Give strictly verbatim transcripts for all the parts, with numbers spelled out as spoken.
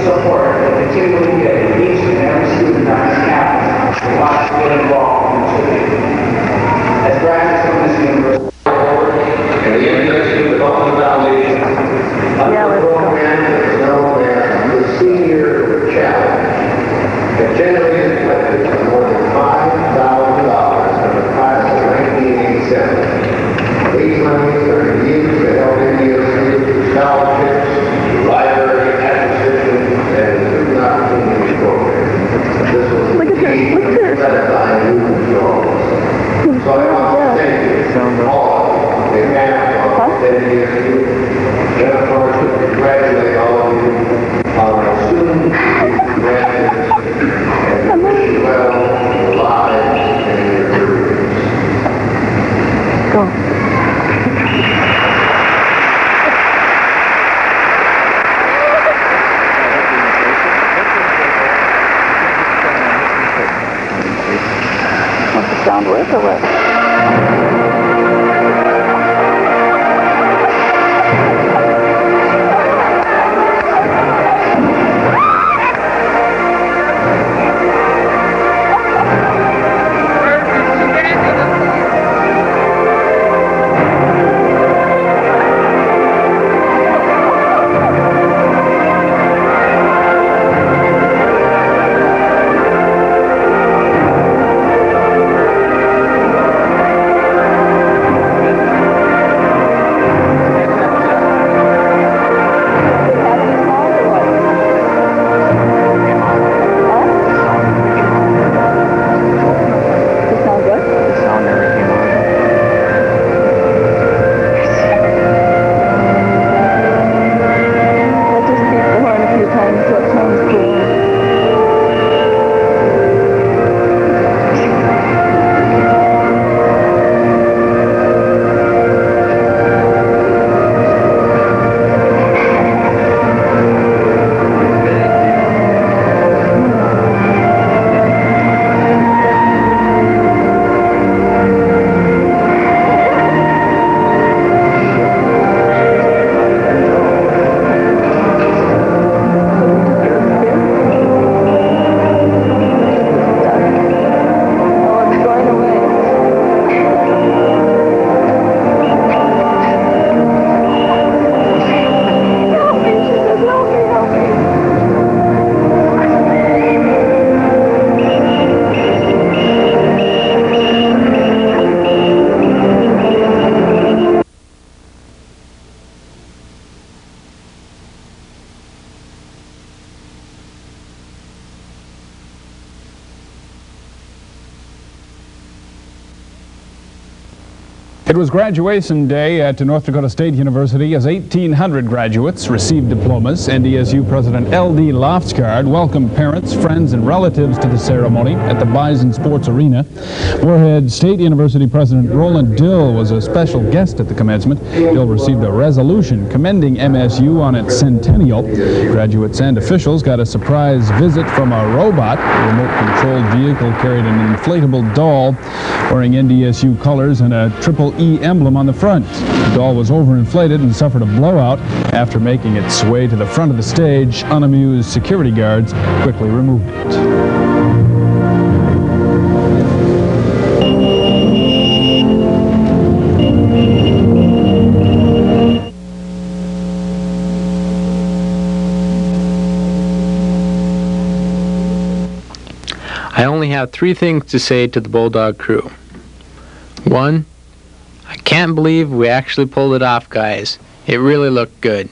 support that continually get each and every student on this campus who wants to get involved in activity. As graduates from this university, and the N D S U Development Foundation, Yeah, let's go. is known as the Senior Challenge. It generated collected more than five thousand dollars from the class of nineteen eighty-seven. These monies are used to help N D S U through scholarships, library acquisition, and student opportunity programs. This was Look at her, look at her. gratifying news to all of us. So I want to thank you, all of you, the parents of N D S U, and of course to congratulate all of you on our student graduates and wish you well in your lives and in your careers. Go. Want the sound work or what? It was graduation day at North Dakota State University as eighteen hundred graduates received diplomas. N D S U President L D Loftsgaard welcomed parents, friends, and relatives to the ceremony at the Bison Sports Arena. Moorhead State University President Roland Dill was a special guest at the commencement. Dill received a resolution commending M S U on its centennial. Graduates and officials got a surprise visit from a robot. The remote-controlled vehicle carried an inflatable doll wearing N D S U colors and a triple E emblem on the front. The doll was overinflated and suffered a blowout. After making its way to the front of the stage, unamused security guards quickly removed it. I only have three things to say to the Bulldog crew. One, I can't believe we actually pulled it off, guys. It really looked good.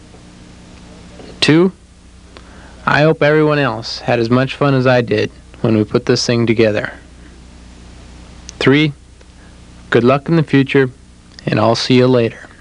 Two, I hope everyone else had as much fun as I did when we put this thing together. Three, good luck in the future, and I'll see you later.